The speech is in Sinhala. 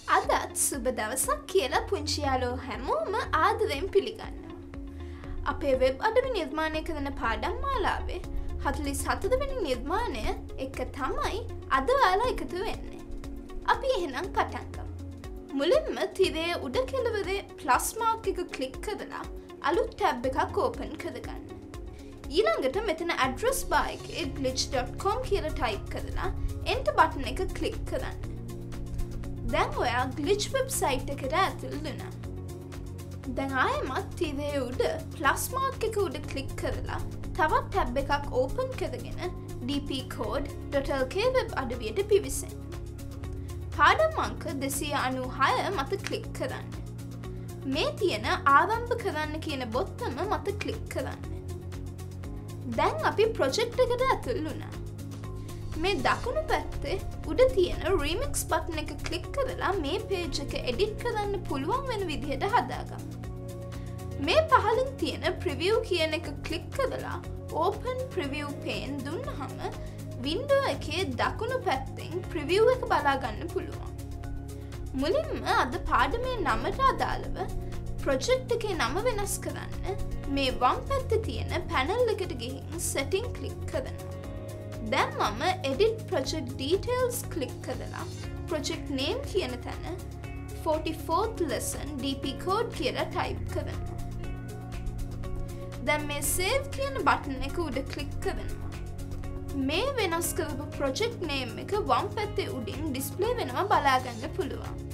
අදත් සුබ දවසක් කියලා පුංචි යාළුවෝ හැමෝම ආදරයෙන් පිළිගන්නවා. අපේ වෙබ් අඩවි නිර්මාණය කරන පාඩම් මාලාවේ 44 වෙනි නිර්මාණය එක තමයි අද ඔයාලා එකතු වෙන්නේ. අපි එහෙනම් පටන් ගමු. මුලින්ම තිරයේ උඩ කෙළවරේ ප්ලස් මාක් එක ක්ලික් කරලා අලුත් ටැබ් එකක් ඕපන් කරගන්න. ඊළඟට මෙතන ඇඩ්‍රස් බාර් එකේ glitch.com කියලා ටයිප් කරලා එන්ටර් බටන් එක ක්ලික් කරන්න. දැන් ඔයා ග්ලිච් වෙබ්සයිට් එකට ඇතුල් වුණා. දැන් ආයෙමත් තිරයේ උඩ ප්ලස් මාක් එක උඩ ක්ලික් කරලා තවත් ටැබ් එකක් ඕපන් කරගෙන dpcode.lk වෙබ් අඩවියට පිවිසෙන්න. පාඩම් අංක 296 මත ක්ලික් කරන්න. මේ තියෙන ආරම්භ කරන්න කියන බොත්තම මත ක්ලික් කරන්න. දැන් අපි ප්‍රොජෙක්ට් එකට ඇතුල් වුණා. මේ දකුණු පැත්තේ උඩ තියෙන remix බටන් එක ක්ලික් කරලා මේ පේජ් එක එඩිට් කරන්න පුළුවන් වෙන විදිහට හදාගමු. මේ පහලින් තියෙන preview කියන එක ක්ලික් කරලා open preview pane දුන්නහම window එකේ දකුණු පැත්තෙන් preview එක බලා ගන්න පුළුවන්. මුලින්ම අද පාඩමේ නමට අදාළව project එකේ නම වෙනස් කරන්න මේ වම් පැත්තේ තියෙන panel එකට ගිහින් setting ක්ලික් කරනවා. දැන් මම edit project details ක්ලික් කරලා project name කියන තැන 44th lesson dpcode කියලා ටයිප් කරනවා. දැන් මේ save කියන බටන් එක උඩ ක්ලික් කරනවා. මේ වෙනස් කරපු project name එක වම් පැත්තේ උඩින් display වෙනවා බලා ගන්න පුළුවන්.